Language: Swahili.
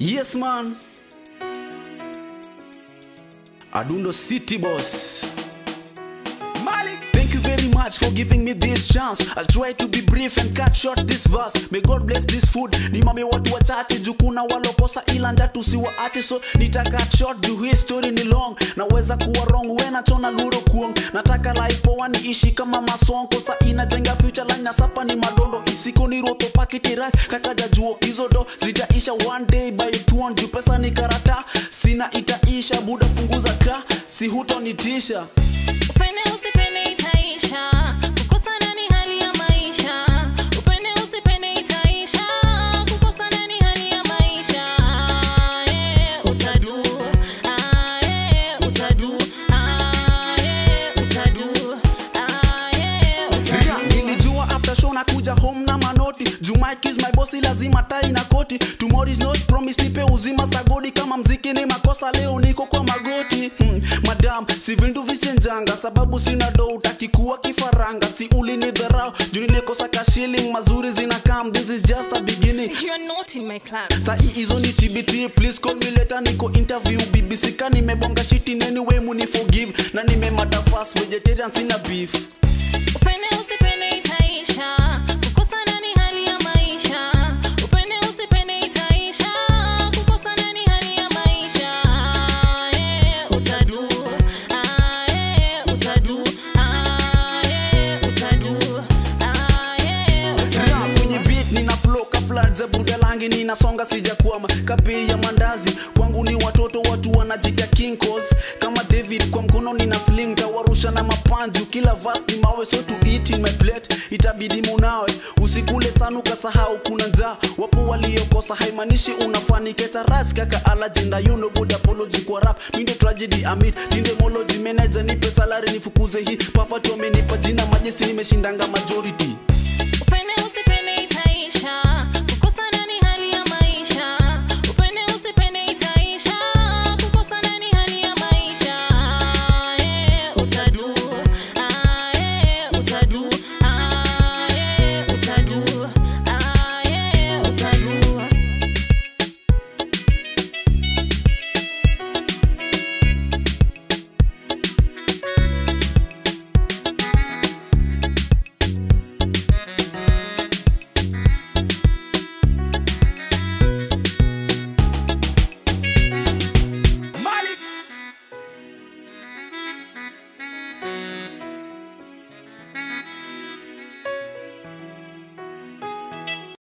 Yes man, Adundo City Boss. Malik. Thank you very much for giving me this chance. I'll try to be brief and cut short this verse. May God bless this food. Nimame watu wachache juu kuna walokosa ila njaa tusiwaache, so nita cut short juu hii story ni long. Naweza kuwa wrong wena chona luro kuong. Nataka life poa niishi kama masong, kosa inajenga future line na sapa ni madondo. Isiko ni roto pakiti right kakaja juo kizodo zitaisha one day by 200 pesa ni karata. Sina itaisha buda punguza ka si hutonitisha. Upende usipende itaisha, kukosana ni hali ya maisha. Upende usipende itaisha, kukosana ni hali ya maisha. Utadu, utadu, utadu, utadu. Nilijua after show na kuja home na manoti. Juu Mike is my boss lazima tai na koti. Tomorrow is not promise nipe uzima sagodi. Kama mziki ni makosa leo niko kwa magoti. Madam, si vindu vichenjanga sababu sina do utakikuwa kifaranga. Si uli ni dharau, juu nikosa ka shilling mazuri zina come. This is just a beginning. You are not in my class. Sa hii izo ni TBT, please call me later niko interview BBC. Ka nimebonga shit in anyway muni forgive. Na nimemada fast vegetarian sina beef. Upende usipende itaisha, kukosana ni hali ya maisha. Upende usipende itaisha, kukosana ni hali ya maisha. Utadu, utadu, utadu, utadu. Kwenye beat nina flow ka flood za buda langi ninasonga sijakwama. Kapi ya mandazi kwangu ni watoto watu wanajita king cause. Kama David kwa mkono nina sling tawarusha na mapanju. Kila verse ni mawe so to eat in my plate. Itabidi munawe usikule sana ukasahau kuna njaa. Wapo waliokosa haimanishi unafaniketa ras kaka alagenda. You know good apology kwa rap. Mindo tragedy amid tindemology manager nipe salary nifukuze hii. Papa tu amenipa jina majesty nimeshindanga majority.